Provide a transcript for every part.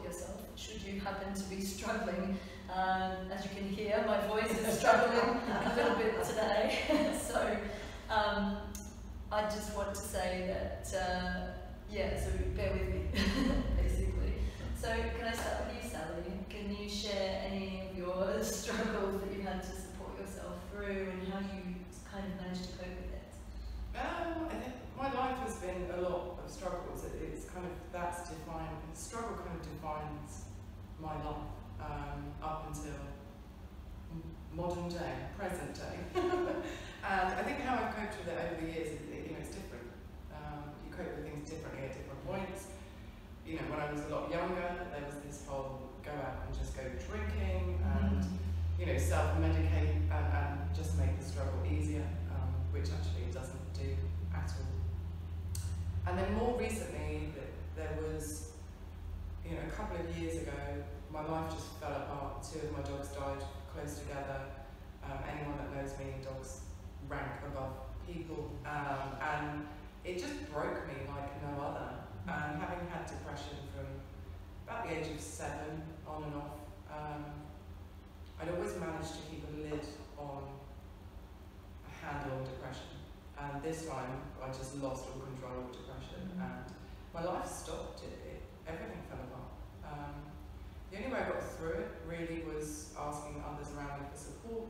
support yourself should you happen to be struggling. As you can hear, my voice is struggling a little bit today. So I just want to say that, yeah, so bear with me, basically. So can I start with you, Sally? Can you share any of your struggles that you had to support yourself through and how you kind of managed to cope with it? I think my life has been a lot of struggles. It's kind of, that's defined, struggle kind of defines my life up until modern day, present day. And I think how I've coped with it over the years, it's different. You cope with things differently at different points. You know, when I was a lot younger, there was this whole go out and just go drinking and, you know, self-medicate and just make the struggle easier, which actually it doesn't do at all. And then more recently, there was, you know, a couple of years ago, my life just fell apart. 2 of my dogs died close together. Anyone that knows me, dogs rank above people, and it just broke me like no other. And having had depression from about the age of 7 on and off, I'd always managed to keep a lid on a handle on depression. And this time, I just lost all control of depression, and my life stopped. Everything fell apart. The only way I got through it really was asking others around me for support.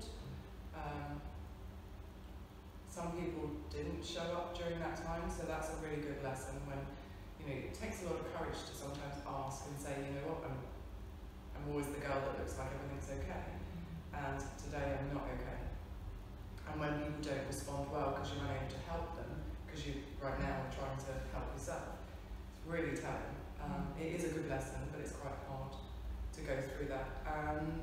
Some people didn't show up during that time, so that's a really good lesson when, you know, it takes a lot of courage to sometimes ask and say, you know what, I'm always the girl that looks like everything's okay, and today I'm not okay. And when people don't respond well because you're unable to help them, because you right now are trying to help yourself, it's really telling. It is a good lesson, but it's quite hard to go through that. And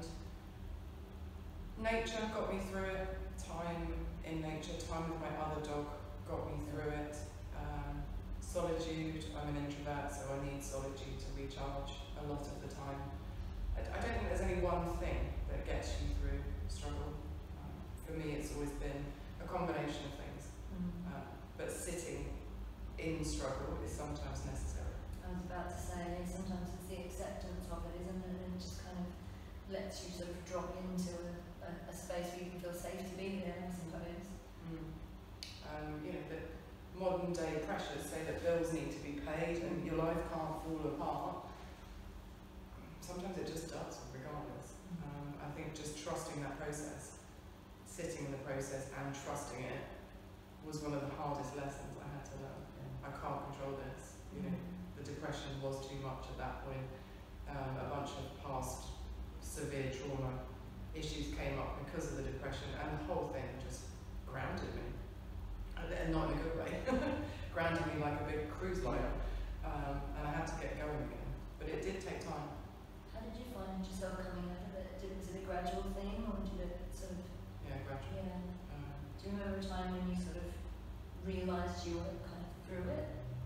nature got me through it. Time in nature, time with my other dog got me through it. Solitude, I'm an introvert, so I need solitude to recharge a lot of the time. I don't think there's any one thing that gets you through struggle. For me, it's always been a combination of things. But sitting in struggle is sometimes necessary. I was about to say, sometimes it's the acceptance of it, isn't it? And it just kind of lets you sort of drop into a space where you can feel safe to be there, I suppose. You know, the modern day pressures say that bills need to be paid and your life can't fall apart. Sometimes it just does, regardless. I think just trusting that process, sitting in the process and trusting it, was one of the hardest lessons I had to learn. I can't control this. You know, the depression was too much at that point. A bunch of past severe trauma issues came up because of the depression, and the whole thing just grounded me. And not in a good way. Grounded me like a big cruise liner. And I had to get going again. But it did take time. How did you find yourself coming out of it? Was it a gradual thing, or did it sort of... Yeah, gradual. Yeah. Do you remember a time when you sort of realised you were kind of through it?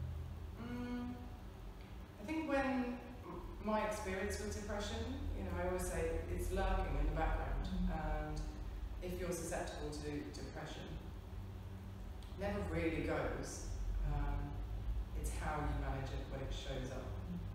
I think when my experience with depression, you know, I always say it's lurking in the background. And if you're susceptible to depression, never really goes. It's how you manage it when it shows up.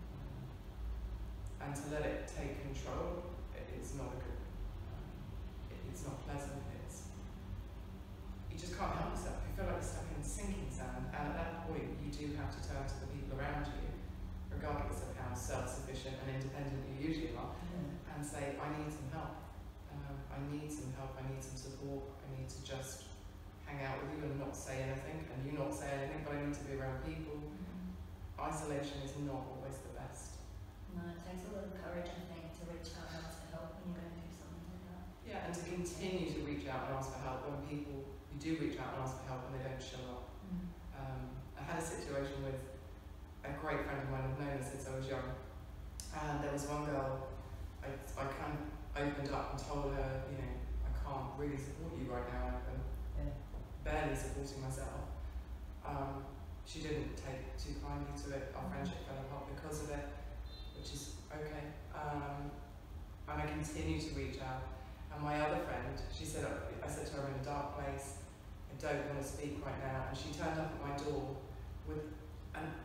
And to let it take control, it's not a good, it's not pleasant. You just can't help yourself. You feel like you're stuck in sinking sand, and at that point you do have to turn to the people around you, regardless of how self-sufficient and independent you usually are, and say, I need some help. I need some help, I need some support, I need to just hang out with you and not say anything, and you not say anything, but I need to be around people. Isolation is not always the best. No, it takes a lot of courage, I think, to reach out and ask for help when you're going through something like that. Yeah, and to continue to reach out and ask for help when people, you do reach out and ask for help and they don't show up. I had a situation with a great friend of mine I've known her since I was young, and there was one girl, I kind of opened up and told her, you know, I can't really support you right now, I'm barely supporting myself. She didn't take too kindly to it. Our friendship fell apart because of it, which is okay. And I continue to reach out. And my other friend, she said, I said to her, I'm in a dark place, I don't want to speak right now. And she turned up at my door with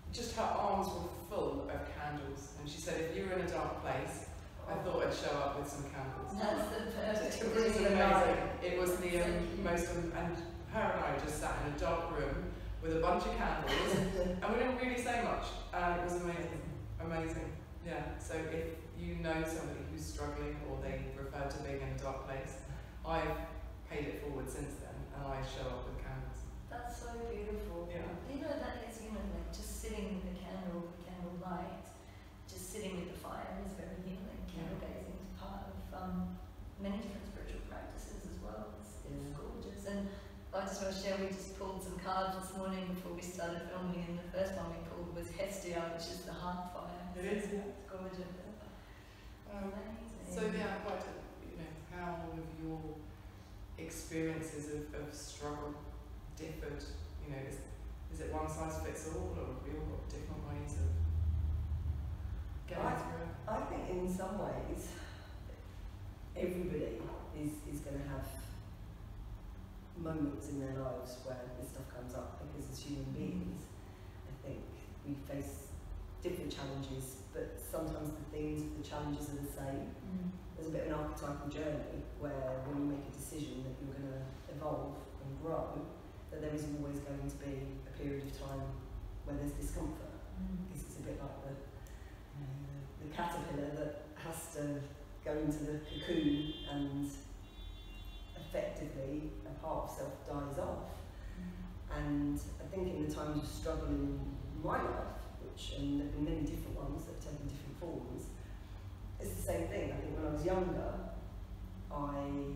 just her arms were full of candles, and she said if you were in a dark place, I thought I'd show up with some candles. That's the perfect. It was amazing. It was the most, and her and I just sat in a dark room with a bunch of candles, and we didn't really say much, and it was amazing, amazing. Yeah. So if you know somebody who's struggling or they refer to being in a dark place, I've paid it forward since then, and I show up with candles. That's so beautiful. Yeah. You know, that is, you know, like just sitting with the candlelight, just sitting with the fire is very healing. Candle gazing is part of many different spiritual practices as well. It's gorgeous. And I just want to share, we just pulled some cards this morning before we started filming, and the first one we pulled was Hestia, which is the heart fire. It is, yeah. It's gorgeous. Amazing. So yeah, I'd like to, you know, how have your experiences of struggle differed? You know, is it one size fits all, or have we all got different ways of getting through it? I think in some ways everybody is going to have moments in their lives where this stuff comes up, because as human beings, I think we face different challenges, but sometimes the themes of the challenges are the same. There's a bit of an archetypal journey where when you make a decision that you're going to evolve and grow, that there is always going to be a period of time where there's discomfort. Because it's a bit like the caterpillar that has to go into the cocoon, and effectively a part of self dies off. And I think in the times of struggle in my life, and there have been many different ones that have taken different forms, it's the same thing. I think when I was younger, I'm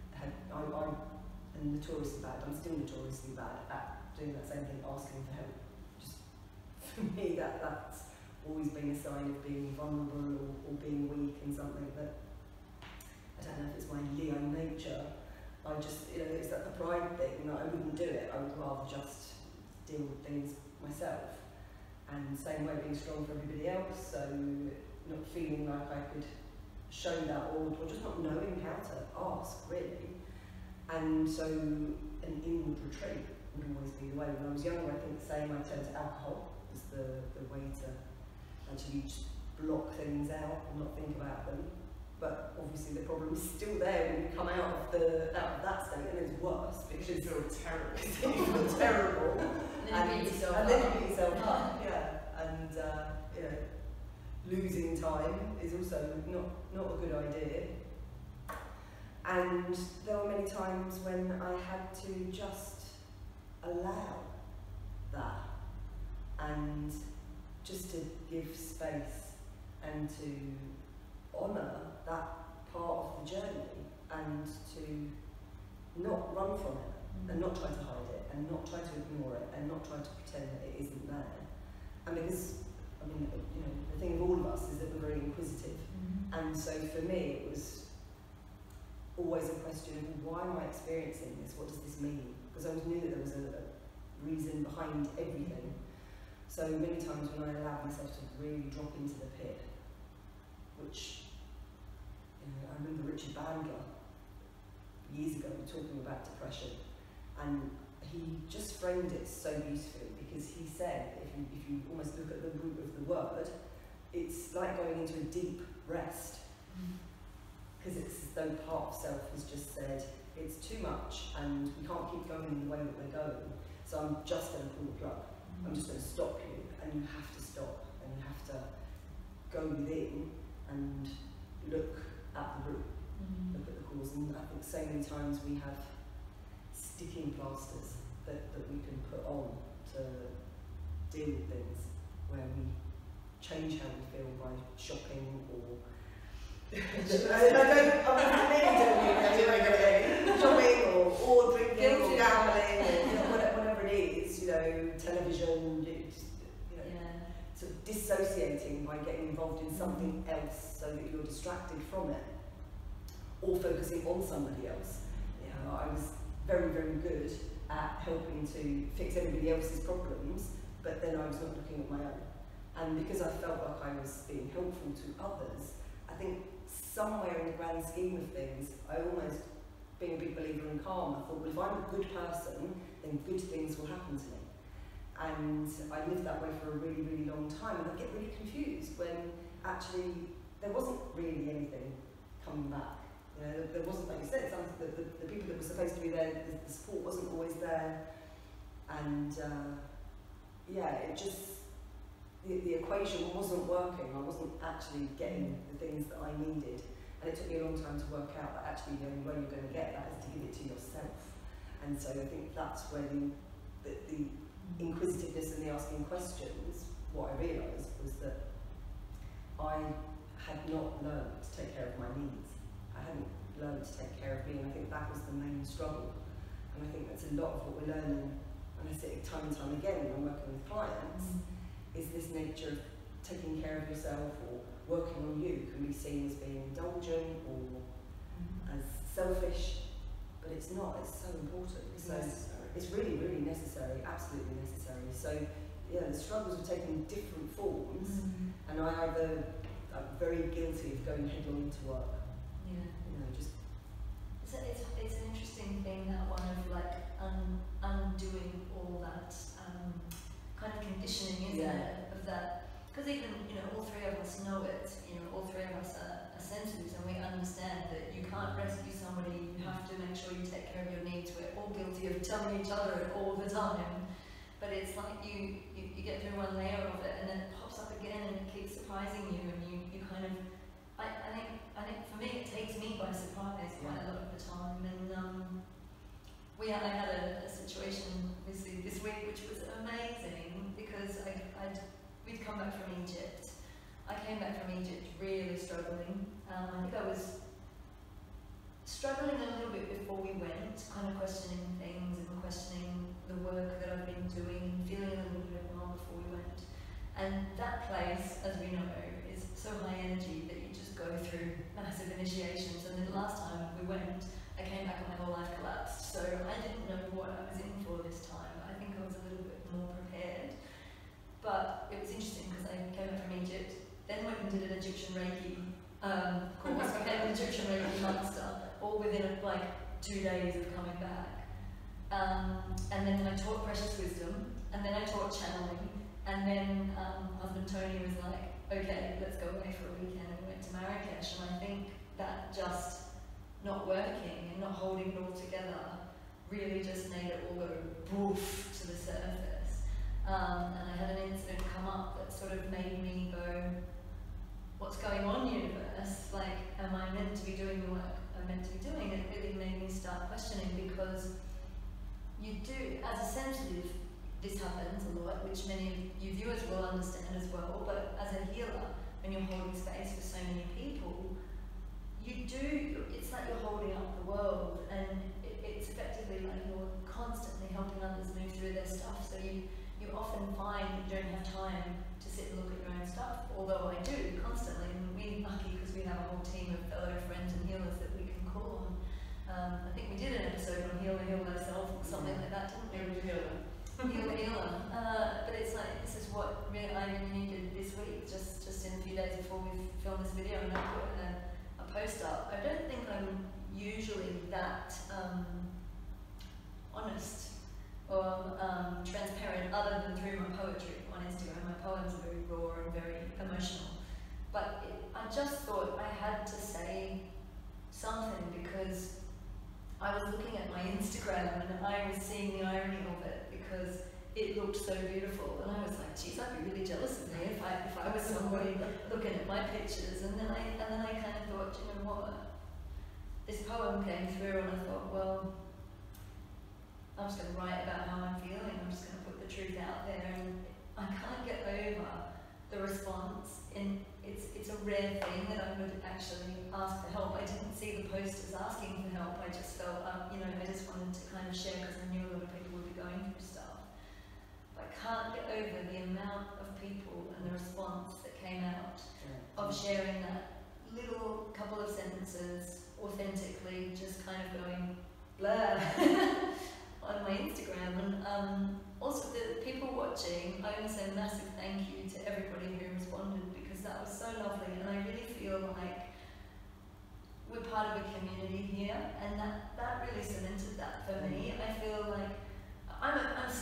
notoriously bad, I'm still notoriously bad at doing that same thing, asking for help. Just for me, that's always been a sign of being vulnerable or being weak, and something that, I don't know if it's my Leo nature, I just, you know, it's that the pride thing, that I wouldn't do it, I would rather just deal with things myself. And same way, being strong for everybody else, so not feeling like I could show that, or just not knowing how to ask, really. And so an inward retreat would always be the way. When I was younger, I think the same, I turned to alcohol as the way to actually just block things out and not think about them. But obviously the problem is still there when you come out of that state, and it's worse because you feel terrible. You feel terrible. And then you beat yourself up. And then you beat yourself up, yeah. And you know, losing time is also not a good idea. And there were many times when I had to just allow that, and just to give space and to honour that part of the journey, and to not run from it, and not try to hide it, and not try to ignore it, and not try to pretend that it isn't there. And because, I mean, you know, the thing of all of us is that we're very inquisitive, and so for me it was always a question of, why am I experiencing this? What does this mean? Because I always knew that there was a reason behind everything. So many times when I allowed myself to really drop into the pit, which, you know, I remember Richard Bandler years ago talking about depression, and he just framed it so beautifully, because he said, if you almost look at the root of the word, it's like going into a deep rest, because it's as though part of self has just said, it's too much and we can't keep going in the way that we're going, so I'm just going to pull the plug. I'm just going to stop you, and you have to stop, and you have to go within and look at the root, look at the cause. And I think so many times we have sticking plasters that we can put on to deal with things, where we change how we feel by shopping, or shopping or drinking or gambling, or you know, whatever it is, you know, television, sort of dissociating by getting involved in something else so that you're distracted from it, or focusing on somebody else. You know, I was very, very good at helping to fix everybody else's problems, but then I was not looking at my own. And because I felt like I was being helpful to others, I think somewhere in the grand scheme of things, I almost, being a big believer in karma, thought, well, if I'm a good person, then good things will happen to me. And I lived that way for a really, really long time, and I get really confused when actually there wasn't really anything coming back. You know, there wasn't, like you said, the people that were supposed to be there, the support wasn't always there, and yeah, it just, the equation wasn't working. I wasn't actually getting the things that I needed, and it took me a long time to work out that actually the only way you're going to get that is to give it to yourself. And so I think that's where the inquisitiveness and the asking questions, what I realised was that I had not learned to take care of my needs. I hadn't learned to take care of me, and I think that was the main struggle. And I think that's a lot of what we're learning, and I see it time and time again when I'm working with clients, is this nature of taking care of yourself or working on you can be seen as being indulgent or as selfish, but it's not. It's so important. So it's really, really necessary, absolutely necessary. So yeah, the struggles have taken different forms, and I'm very guilty of going headlong into work. Yeah. You know, just it's an interesting thing, that one of like undoing all that kind of conditioning, isn't it? Of that, because even all three of us know it. All three of us are sensitives, and we understand that you can't rescue somebody. You have to make sure you take care of your needs. We're all guilty of telling each other it all the time, but it's like you get through one layer of it, and then it pops up again, and it keeps surprising you, and you kind of. I think for me it takes me by surprise quite a lot of the time, and I had a situation obviously this week which was amazing, because we'd come back from Egypt. I came back from Egypt really struggling. I think I was struggling a little bit before we went, kind of questioning things and questioning the work that I've been doing, feeling a little bit more before we went. And that place, as we know, is so high energy that you just go through massive initiations. And then the last time we went, I came back and my whole life collapsed. So I didn't know what I was in for this time. I think I was a little bit more prepared. But it was interesting because I came back from Egypt, then went and did an Egyptian Reiki course, became an Egyptian Reiki master, all within like 2 days of coming back. And then I taught precious wisdom, and then I taught channeling, and then husband Tony was like, okay, let's go away for a weekend, and we went to Marrakesh. And I think that just not working and not holding it all together really just made it all go poof to the surface. And I had an incident come up that sort of made me go, what's going on, universe? Like, am I meant to be doing the work I'm meant to be doing? It really made me start questioning, because you do, as a sensitive, this happens a lot, which many of you viewers will understand as well, but as a healer, when you're holding space for so many people, it's like you're holding up the world, and it's effectively like you're constantly helping others move through their stuff, so you often find that you don't have time to sit and look at your own stuff, although I do constantly, and we're lucky because we have a whole team of fellow friends and healers that we can call on. I think we did an episode on Heal Thyself or something like that, didn't we? Healer. But it's like, this is what I really needed this week, just in a few days before we filmed this video, and I put a post up. I don't think I'm usually that honest or transparent, other than through my poetry on Instagram. My poems are very raw and very emotional. But I just thought I had to say something, because I was looking at my Instagram and I was seeing the irony of it, because it looked so beautiful, and I was like, geez, I'd be really jealous of me if I was somebody looking at my pictures. And then I kind of thought, you know what? This poem came through, and I thought, well, I'm just going to write about how I'm feeling. I'm just going to put the truth out there, and I can't get over the response. And it's a rare thing that I would actually ask for help. I didn't see the post as asking for help. I just felt, I just wanted to kind of share, because I knew a lot of people would be going through stuff. But I can't get over the amount of people and the response that came out of sharing that little couple of sentences authentically, just kind of going blah. On my Instagram, and also the people watching, I want to say a massive thank you to everybody who responded, because that was so lovely, and I really feel like we're part of a community here, and that really cemented that for me. I feel like I'm still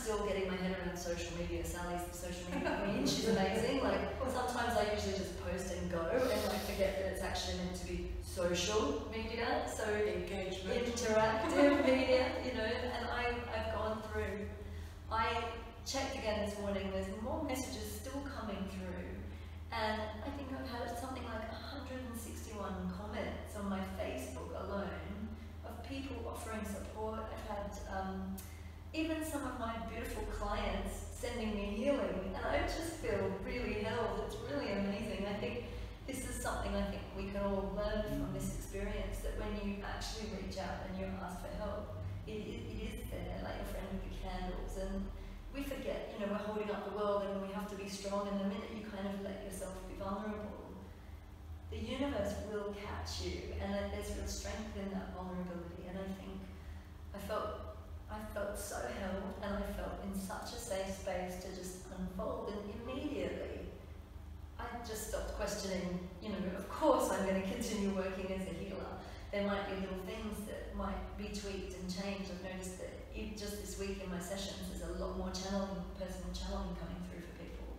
still getting my head around social media. Sally's the social media queen. She's amazing. Like sometimes I usually just post and go, and I forget that it's actually meant to be social media, so engagement, interactive media, you know. And I've gone through. I checked again this morning. There's more messages still coming through, and I think I've had something like 161 comments on my Facebook alone of people offering support. I've had even some of my beautiful clients sending me healing, and I just feel really held. It's really amazing. I think this is something I think we can all learn from this experience, that when you actually reach out and you ask for help, it is there, like your friend with the candles. And we forget, you know, we're holding up the world and we have to be strong, and the minute you kind of let yourself be vulnerable, the universe will catch you, and there's real strength in that vulnerability. And I think I felt so held, and I felt in such a safe space to just unfold, and immediately I just stopped questioning, you know, of course I'm going to continue working as a healer. There might be little things that might be tweaked and changed. I've noticed that even just this week in my sessions there's a lot more channeling, personal channeling coming through for people.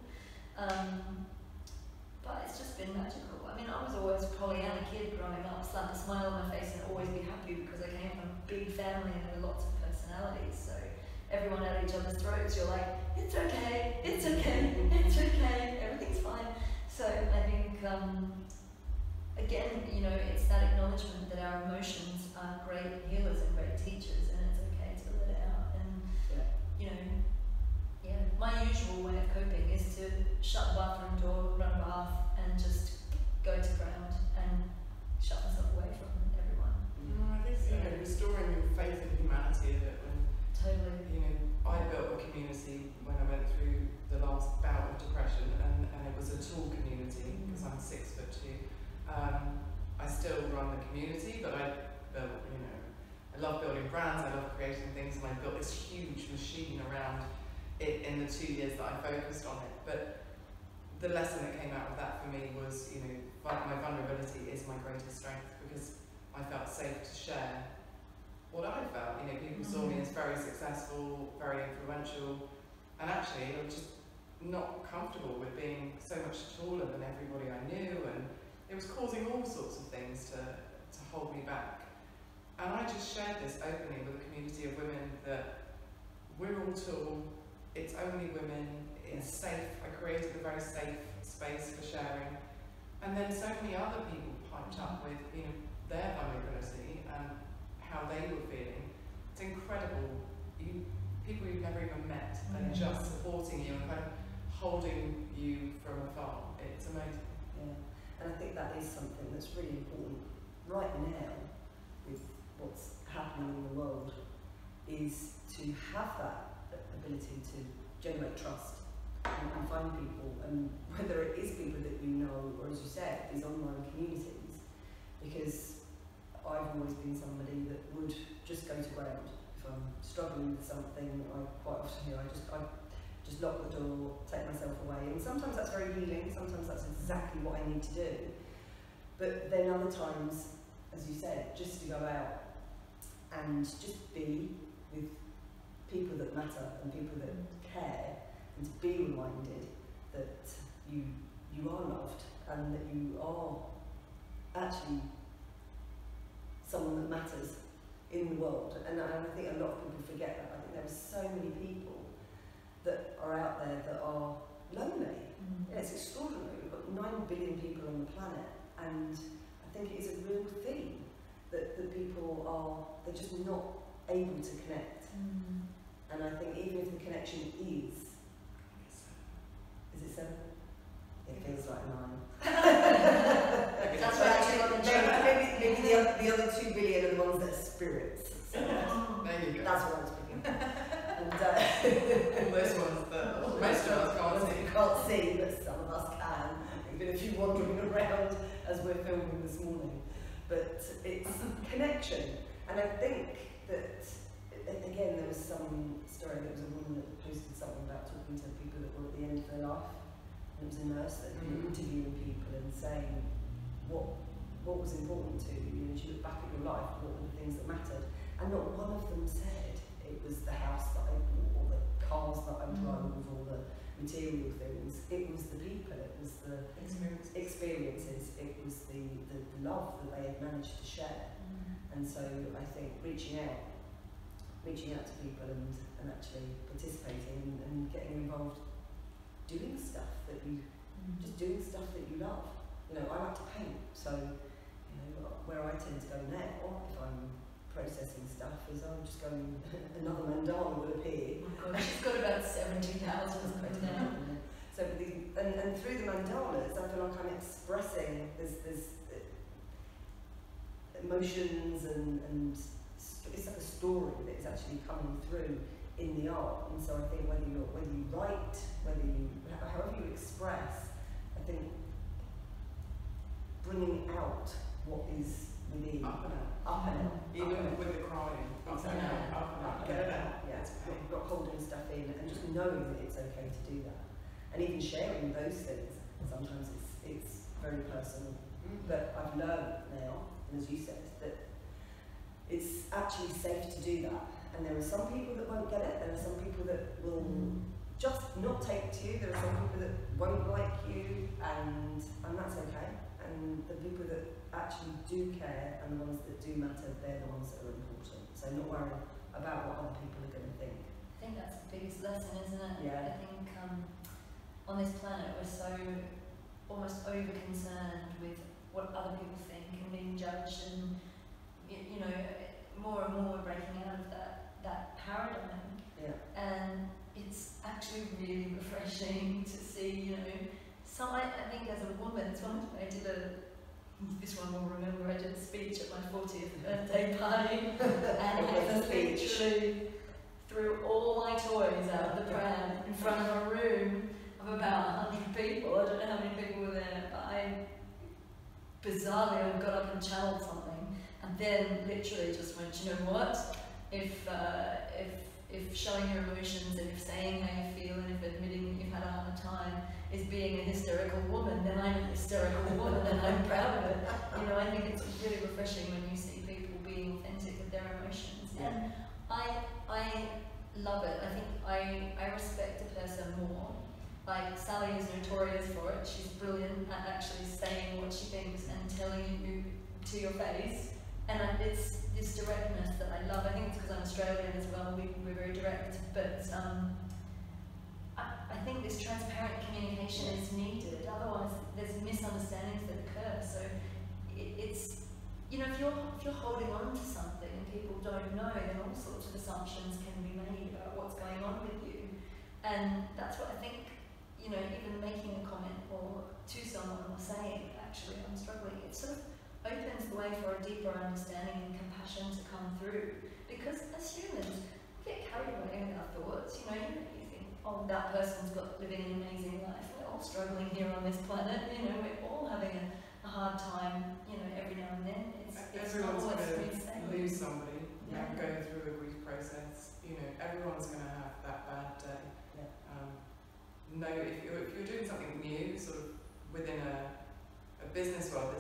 But it's just been magical. I mean, I was always a Pollyanna kid growing up, slap a smile on my face and always be happy, because I came from a big family and there were lots of personalities. So everyone at each other's throats, you're like, it's okay, it's okay, it's okay, everything's fine. So I think, again, you know, it's that acknowledgement that our emotions are great healers and great teachers, and it's okay to let it out. And, you know, my usual way of coping is to shut the bathroom door, run a bath, and just go to ground and shut myself away from everyone. I think, you know, restoring your faith in humanity, that when, totally, you know, I built a community when I went through the last bout of depression, and it was a tall community, because I'm 6'2". I still run the community, but I built, you know, I love building brands, I love creating things, and I built this huge machine around it in the 2 years that I focused on it. But the lesson that came out of that for me was, you know, my vulnerability is my greatest strength, because I felt safe to share what I felt. You know, people saw me as very successful, very influential, and actually I was just not comfortable with being so much taller than everybody I knew, and it was causing all sorts of things to hold me back. And I just shared this openly with a community of women, that we're all tall, it's only women, it's safe. I created a very safe space for sharing. And then so many other people piped up with, you know, their vulnerability and how they were feeling. It's incredible. People you've never even met and just supporting you and kind of holding you from afar. It's amazing. Yeah, and I think that is something that's really important right now with what's happening in the world, is to have that ability to generate trust and find people, and whether it is people that you know, or as you said, these online communities, because I've always been somebody that would just go to ground. If I'm struggling with something, I quite often, you know, I just lock the door, take myself away, and sometimes that's very healing, sometimes that's exactly what I need to do. But then other times, as you said, just to go out and just be with people that matter and people that care, and to be reminded that you are loved and that you are actually someone that matters in the world. And I think a lot of people forget that. I think there are so many people that are out there that are lonely. Yeah, it's extraordinary. We've got 9 billion people on the planet, and I think it is a real thing that people they're just not able to connect. And I think even if the connection is it 7? It feels like 9. That's right. Maybe the other 2 billion are the ones that are spirits. So There you go. that's what I was picking. And All those ones that most of us can't see. You can't see, but some of us can, even if you're wandering around as we're filming this morning. But it's connection, and I think that, again, there was some story, there was a woman that posted something about talking to people that were at the end of their life, and it was a nurse that had been interviewing people and saying what was important to you. You know, as you look back at your life, what were the things that mattered, and not one of them said it was the house that I bought, or the car material things. It was the people, it was the experiences, it was the love that they had managed to share. And so I think reaching out to people and actually participating and getting involved, doing stuff that you, just doing stuff that you love. You know, I like to paint, so you know, where I tend to go now, if I'm processing stuff, is I'm just going, another mandala will appear. Oh gosh, she's got about 70,000 now. So and through the mandalas, I feel like I'm expressing this emotions and it's like a story that is actually coming through in the art. And so I think whether you write, however you express, I think bringing out what is within. Up and out. Even with the crying. Up and out. Get it out. Yeah, not holding stuff in and just knowing that it's okay to do that. And even sharing those things, sometimes it's very personal. But I've learned now, and as you said, that it's actually safe to do that. And there are some people that won't get it, there are some people that will just not take to you, there are some people that won't like you, and that's okay. And the people that actually do care and the ones that do matter, they're the ones that are important. So not worry about what other people are going to think. I think that's the biggest lesson, isn't it? Yeah. I think on this planet we're so almost over-concerned with what other people think and being judged, and you know, more and more we're breaking out of that paradigm. Yeah. And it's actually really refreshing to see, you know, I think as a woman, this one will remember, I did a speech at my 40th birthday party, and I literally threw all my toys out of the pram in front of a room of about 100 people. I don't know how many people were there, but bizarrely I got up and channeled something, and then literally just went, you know what? If showing your emotions and if saying how you feel and if admitting that you've had a hard time is being a hysterical woman, then I'm a hysterical woman and I'm proud of it. You know, I think it's really refreshing when you see people being authentic with their emotions. Yeah. And I love it. I think I respect a person more. Like Sally is notorious for it. She's brilliant at actually saying what she thinks and telling you to your face. And it's this directness that I love. I think it's because I'm Australian as well. We're very direct, but I think this transparent communication is needed. Otherwise, there's misunderstandings that occur. So it's, you know, if you're holding on to something and people don't know, then all sorts of assumptions can be made about what's going on with you. And that's what I think. You know, even making a comment or to someone or saying, actually, I'm struggling. It sort of opens the way for a deeper understanding and compassion to come through. Because as humans, we get carried away with our thoughts. You know, you think, oh, that person's living an amazing life. We're all struggling here on this planet. You know, we're all having a hard time. You know, every now and then. Everyone's going to lose somebody and go through a grief process. You know, everyone's going to have that bad day. No, if you're doing something new, sort of within a business world,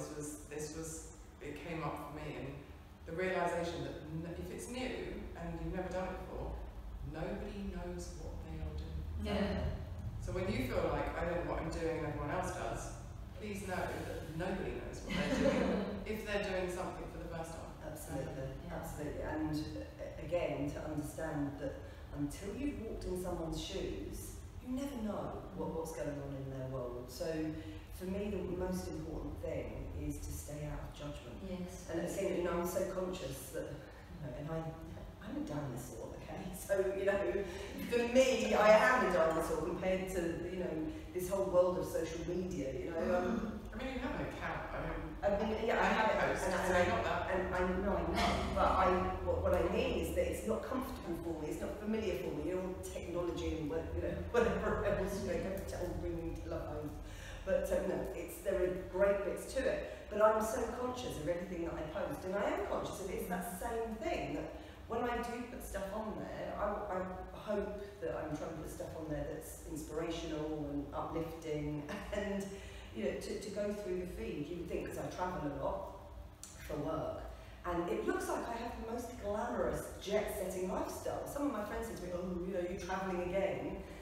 it came up for me, and the realization that if it's new and you've never done it before, nobody knows what they are doing. Yeah. So when you feel like I don't know what I'm doing and everyone else does, please know that nobody knows what they're doing if they're doing something for the first time. Absolutely, absolutely. And again, to understand that until you've walked in someone's shoes, you never know what's going on in their world. So for me, the most important thing is to stay out of judgment. Yes. And again, you know, I'm so conscious that, you know, and I'm a dinosaur, okay? So, you know, for me, I am a dinosaur compared to, you know, this whole world of social media, you know. I mean, you have an account. Yeah, I have it, and I know, but what I mean is that it's not comfortable for me, it's not familiar for me, you know, technology and whatever else, you know, go to ringing telephones. But no, there are great bits to it. But I'm so conscious of everything that I post, and I am conscious of it. It's that same thing that when I do put stuff on there, I hope that I'm trying to put stuff on there that's inspirational and uplifting, and you know, to go through the feed, you would think, because I travel a lot for work, and it looks like I have the most glamorous jet-setting lifestyle. Some of my friends said to me, oh, you know, you're travelling again.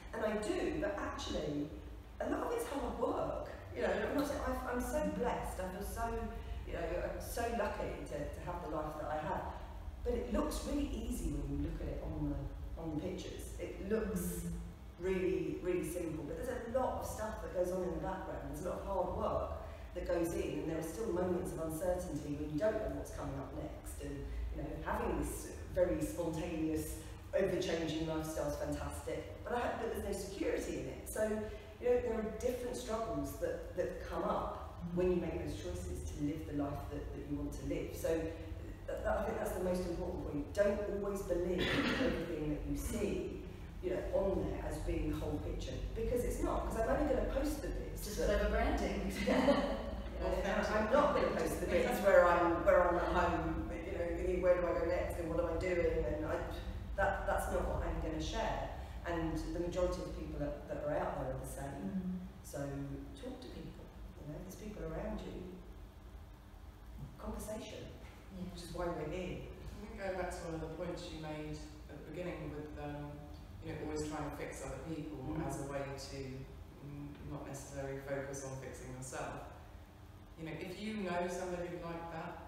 And I do, but actually, a lot of it's hard work. You know, I'm so blessed. I feel so, you know, I'm so lucky to have the life that I have. But it looks really easy when you look at it on the pictures. It looks really, really simple, but there's a lot of stuff that goes on in the background. There's a lot of hard work that goes in, and there are still moments of uncertainty when you don't know what's coming up next. And you know, having this very spontaneous, ever-changing lifestyle is fantastic, but there's no security in it. So you know, there are different struggles that come up when you make those choices to live the life that you want to live. So I think that's the most important point. Don't always believe everything that you see, you know, on there as being the whole picture, because it's not. Because I'm only going to post the bits. Just clever branding. I'm not going to post the bits where I'm at home, you know, thinking where do I go next and what am I doing, and that's not what I'm going to share. And the majority of people that are out there are the same. So talk to people. You know, there's people around you. Conversation. Which is why we're here. I think going back to one of the points you made at the beginning with you know, always trying to fix other people as a way to not necessarily focus on fixing yourself. You know, if you know somebody like that,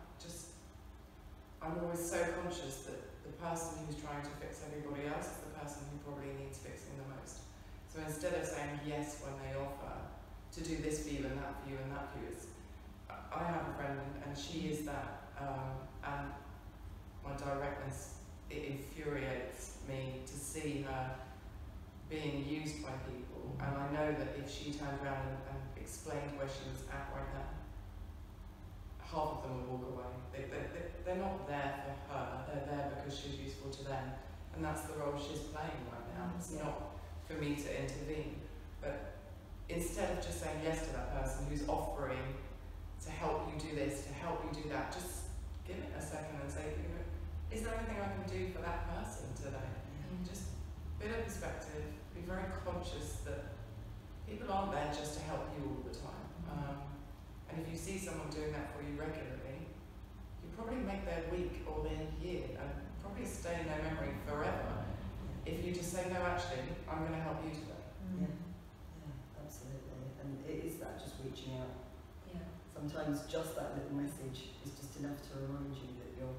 I'm always so conscious that the person who's trying to fix everybody else is the person who probably needs fixing the most. So instead of saying yes when they offer to do this for you and that for you and that for you, I have a friend and she is that, and my directness, it infuriates me to see her being used by people, and I know that if she turned around and explained where she was at right now, half of them would walk away. They're not there for her, they're there because she's useful to them, and that's the role she's playing right now. It's not for me to intervene, but instead of just saying yes to that person who's offering to help you do this, to help you do that, just give it a second and say, you know, is there anything I can do for that person today? Just a bit of perspective, be very conscious that people aren't there just to help you all the time. And if you see someone doing that for you regularly, you probably make their week or their year and probably stay in their memory forever if you just say, no, actually, I'm going to help you today. Yeah, absolutely. And it is that, just reaching out. Sometimes just that little message is just enough to remind you that you're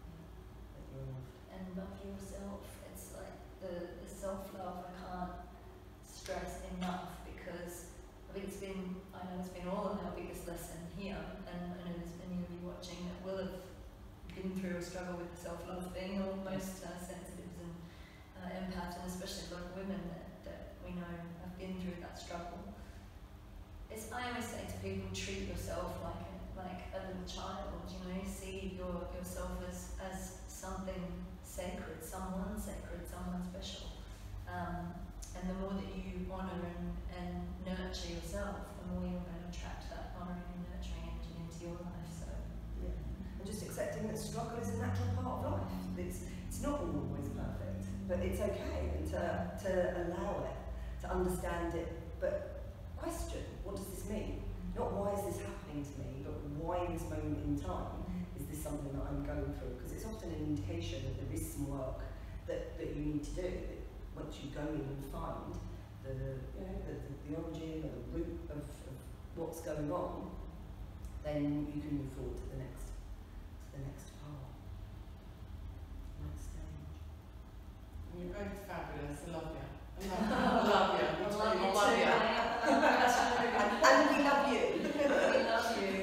loved. And love yourself. It's like the self-love I can't stress enough, because I know it's been all of our biggest lesson here, and I know there's many of you watching that will have been through a struggle with self-love, being almost sensitives and empaths, and especially a lot of women that we know have been through that struggle. I always say to people, treat yourself like a little child, you know, see yourself as something sacred, someone special. And the more that you honour and nurture yourself, the more you're going to attract that honouring and nurturing energy into your life. So and just accepting that struggle is a natural part of life. It's not always perfect, but it's okay, and to allow it, to understand it, but question, what does this mean? Not why is this happening to me, but why in this moment in time is this something that I'm going through? Because it's often an indication that there is some work that you need to do. Once you go in and find the origin or the root of what's going on, then you can move forward to the next part, next stage. You're both fabulous. I love you. I love you. I love you. I love you. And we love you. We love you.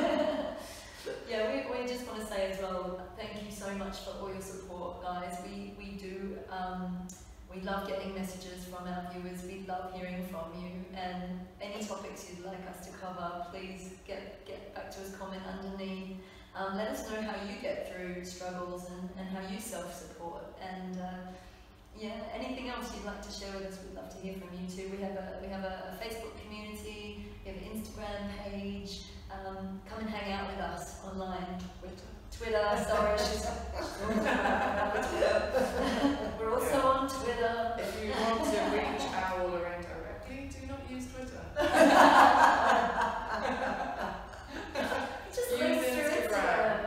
Yeah, we just want to say as well, thank you so much for all your support, guys. We do. We love getting messages from our viewers. We love hearing from you, and any topics you'd like us to cover, please get back to us, comment underneath. Let us know how you get through struggles and how you self-support. And anything else you'd like to share with us, we'd love to hear from you too. We have a Facebook community, we have an Instagram page. Come and hang out with us online. Twitter, sorry, she's we're also on Twitter. If you want to reach our Lorraine directly, do not use Twitter. Just use Instagram.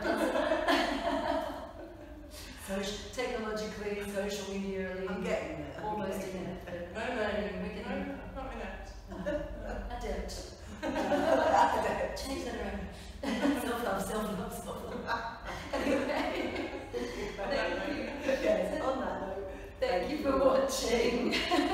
Technologically, social media, I'm getting there. almost ineffective. No, for watching.